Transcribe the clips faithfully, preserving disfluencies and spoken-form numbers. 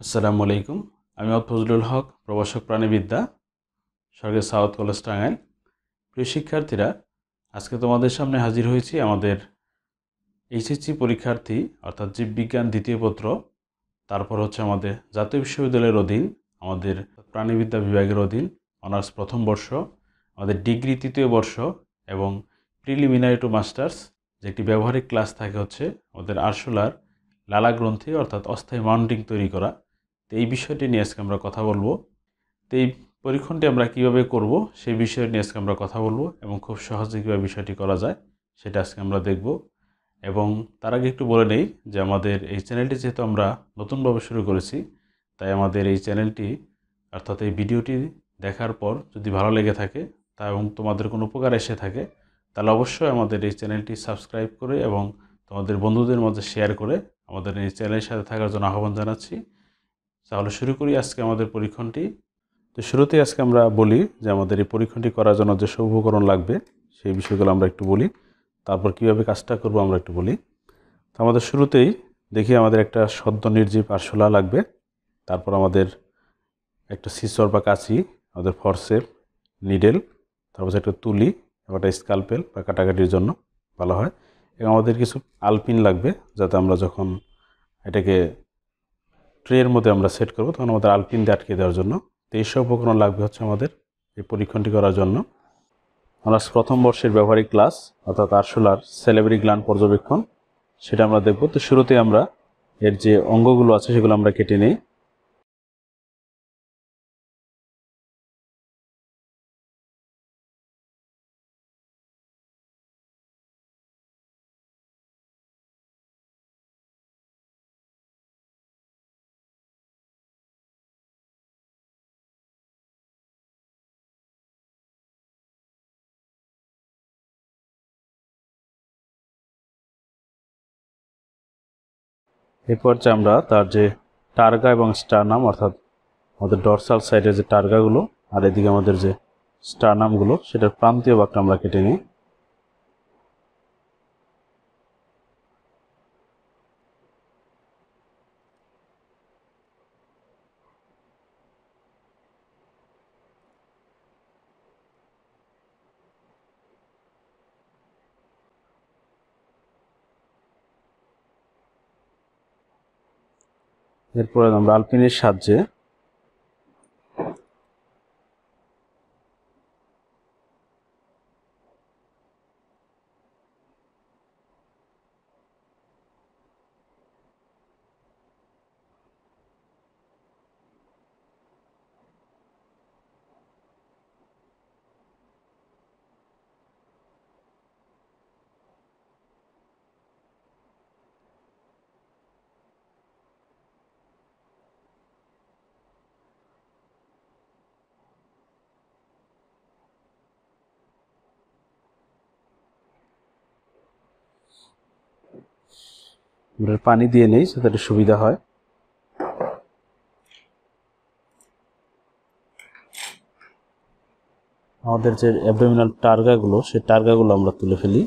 আসসালামু আলাইকুম। আমি ফজলুল হক, প্রভাষক প্রাণীবিদ্যা, সরকারি সাউথ কলেজ টাঙ্গাইল। প্রিয় শিক্ষার্থীরা, আজকে তোমাদের সামনে হাজির হয়েছি আমাদের এইচএসসি পরীক্ষার্থী অর্থাৎ জীববিজ্ঞান দ্বিতীয় পত্র, তারপর হচ্ছে আমাদের জাতীয় বিশ্ববিদ্যালয়ের অধীন আমাদের প্রাণীবিদ্যা বিভাগের অধীন অনার্স প্রথম বর্ষ, আমাদের ডিগ্রি তৃতীয় বর্ষ এবং প্রিলিমিনারি টু মাস্টার্স যে একটি ব্যবহারিক ক্লাস থাকে হচ্ছে আমাদের আরশোলার লালা গ্রন্থি অর্থাৎ অস্থায়ী মাউন্টিং তৈরি করা। তো এই বিষয়টি নিয়ে আজকে আমরা কথা বলবো। তো এই পরীক্ষণটি আমরা কীভাবে করব সেই বিষয় নিয়ে আজকে আমরা কথা বলবো এবং খুব সহজে কীভাবে বিষয়টি করা যায় সেটা আজকে আমরা দেখব। এবং তার আগে একটু বলে নেই যে আমাদের এই চ্যানেলটি যেহেতু আমরা নতুনভাবে শুরু করেছি, তাই আমাদের এই চ্যানেলটি অর্থাৎ এই ভিডিওটি দেখার পর যদি ভালো লেগে থাকে তা এবং তোমাদের কোনো উপকার এসে থাকে, তাহলে অবশ্যই আমাদের এই চ্যানেলটি সাবস্ক্রাইব করে এবং তোমাদের বন্ধুদের মধ্যে শেয়ার করে আমাদের এই চ্যানেলের সাথে থাকার জন্য আহ্বান জানাচ্ছি। তাহলে শুরু করি আজকে আমাদের পরীক্ষণটি। তো শুরুতেই আজকে আমরা বলি যে আমাদের এই পরীক্ষণটি করার জন্য যে সব উপকরণ লাগবে সেই বিষয়গুলো আমরা একটু বলি, তারপর কীভাবে কাজটা করব আমরা একটু বলি। তো আমাদের শুরুতেই দেখি আমাদের একটা সদ্য নির্জীব আরশোলা লাগবে, তারপর আমাদের একটা সিসর বা কাঁচি, আমাদের ফরসেপ, নিডেল, তারপর একটা তুলি, একটা স্কালপেল বা কাটাকাটির জন্য ভালো হয়, এবং আমাদের কিছু আলপিন লাগবে যাতে আমরা যখন এটাকে ট্রের মধ্যে আমরা সেট করব তখন আমাদের আলপিন দিয়ে আটকে দেওয়ার জন্য। তো এইসব উপকরণ লাগবে হচ্ছে আমাদের এই পরীক্ষণটি করার জন্য। অনার্স প্রথম বর্ষের ব্যবহারিক ক্লাস অর্থাৎ আরশোলার স্যালিভারি গ্ল্যান্ড পর্যবেক্ষণ, সেটা আমরা দেখব। তো শুরুতেই আমরা এর যে অঙ্গগুলো আছে সেগুলো আমরা কেটে নিই। এরপর যে আমরা তার যে টার্গা এবং স্টারনাম অর্থাৎ আমাদের ডরসাল সাইডের যে টার্গাগুলো আর এদিকে আমাদের যে স্টারনামগুলো সেটার প্রান্তীয় ভাগটা আমরা কেটে নিই। এরপরে আমরা আলপিনের সাহায্যে আমরা পানি দিয়ে নেই যাতে সুবিধা হয়। আমাদের যে অ্যাবডোমিনাল টার্গাগুলো সেই টার্গাগুলো আমরা তুলে ফেলি।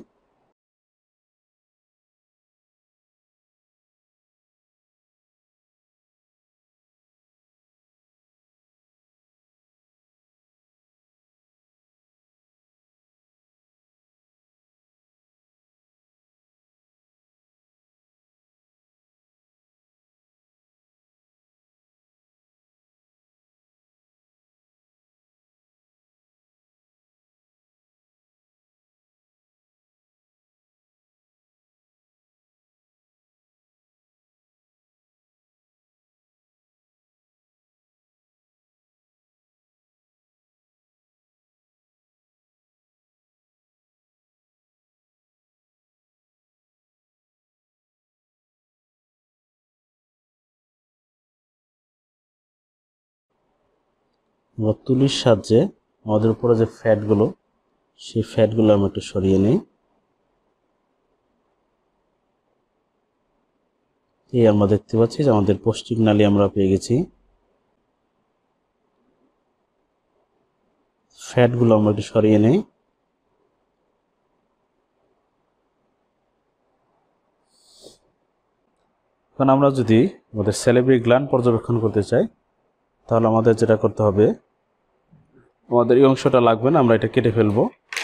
আমরা তুলির সাহায্যে আমাদের উপরে যে ফ্যাটগুলো সেই ফ্যাটগুলো আমরা একটু সরিয়ে নিই। এই আমরা দেখতে পাচ্ছি যে আমাদের পৌষ্টিক নালী আমরা পেয়ে গেছি। ফ্যাটগুলো আমরা একটু সরিয়ে নিই। এখন আমরা যদি আমাদের স্যালিভারি গ্ল্যান্ড পর্যবেক্ষণ করতে চাই তাহলে আমাদের যেটা করতে হবে, আমাদের এই অংশটা লাগবে না, আমরা এটা কেটে ফেলবো।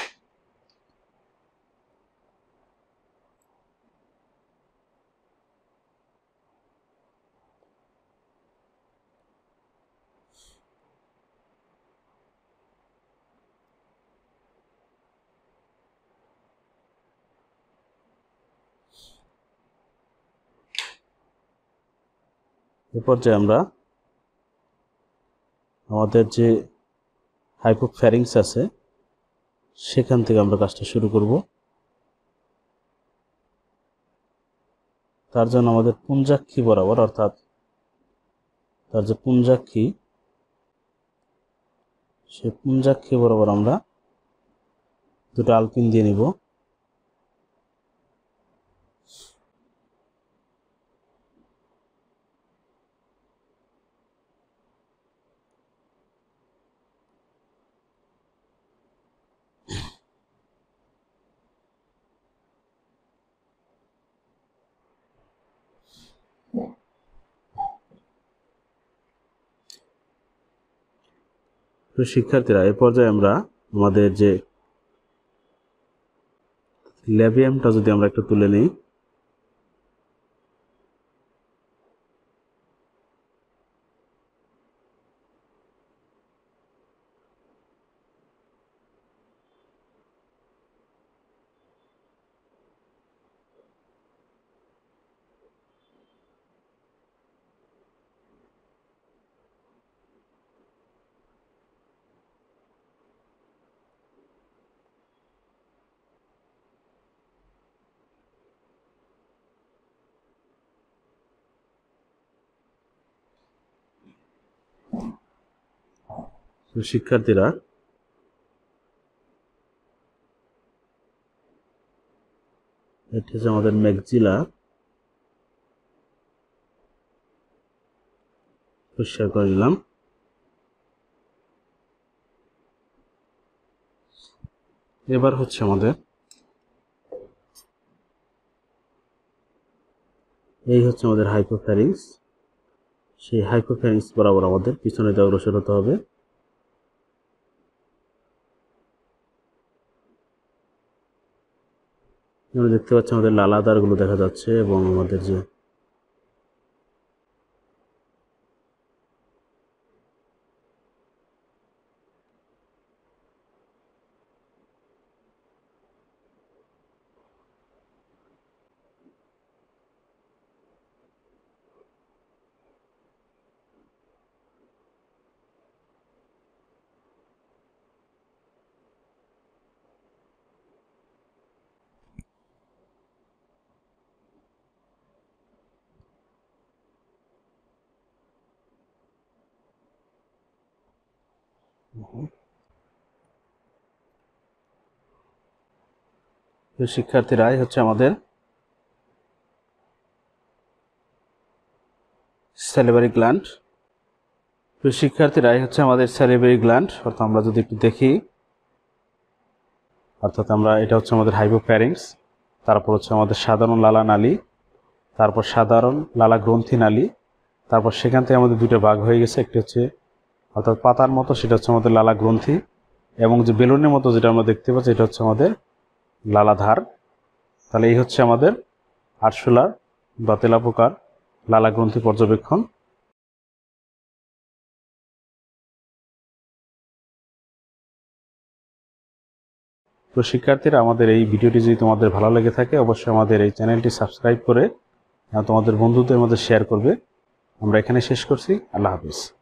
এ পর্যায়ে আমরা আমাদের যে হাইপোফ্যারিংস আছে সেখান থেকে আমরা কাজটা শুরু করব। তার জন্য আমাদের পুঞ্জাক্ষী বরাবর, অর্থাৎ তার যে পুঞ্জাক্ষী, সেই পুঞ্জাক্ষী বরাবর আমরা দুটো আলপিন দিয়ে নিব। তো শিক্ষার্থীরা, এ পর্যায়ে আমরা আমাদের যে ল্যাবিয়ামটা যদি আমরা একটু তুলে নিই, তো শিক্ষার্থীরা এটা হচ্ছে আমাদের ম্যাক্সিলা, পরিষ্কার করে নিলাম। এবার হচ্ছে আমাদের এই হচ্ছে আমাদের হাইপোফ্যারিংস। সেই হাইপোফ্যারিংস বরাবর আমাদের পিছনে দিয়ে অগ্রসর হতে হবে। আমরা দেখতে পাচ্ছি আমাদের লালাদারগুলো দেখা যাচ্ছে এবং আমাদের যে শিক্ষার্থীরাই হচ্ছে আমাদের স্যালিভারি গ্ল্যান্ড। শিক্ষার্থীরাই হচ্ছে আমাদের স্যালিভারি গ্ল্যান্ড, অর্থাৎ আমরা যদি একটু দেখি, অর্থাৎ আমরা এটা হচ্ছে আমাদের হাইপোফ্যারিংস, তারপর হচ্ছে আমাদের সাধারণ লালা নালী, তারপর সাধারণ লালা গ্রন্থি নালী, তারপর সেখান থেকে আমাদের দুটো ভাগ হয়ে গেছে। একটি হচ্ছে অর্থাৎ পাতার মতো, সেটা হচ্ছে আমাদের লালা গ্রন্থি, এবং যে বেলুনের মতো যেটা আমরা দেখতে পাচ্ছি এটা হচ্ছে আমাদের লালাধার। তাহলে এই হচ্ছে আমাদের আরশোলার বা তেলাপোকার লালা গ্রন্থি পর্যবেক্ষণ। তো শিক্ষার্থীরা, আমাদের এই ভিডিওটি যদি তোমাদের ভালো লেগে থাকে অবশ্যই আমাদের এই চ্যানেলটি সাবস্ক্রাইব করে তোমাদের বন্ধুদের মধ্যে শেয়ার করবে। আমরা এখানে শেষ করছি। আল্লাহ হাফিজ।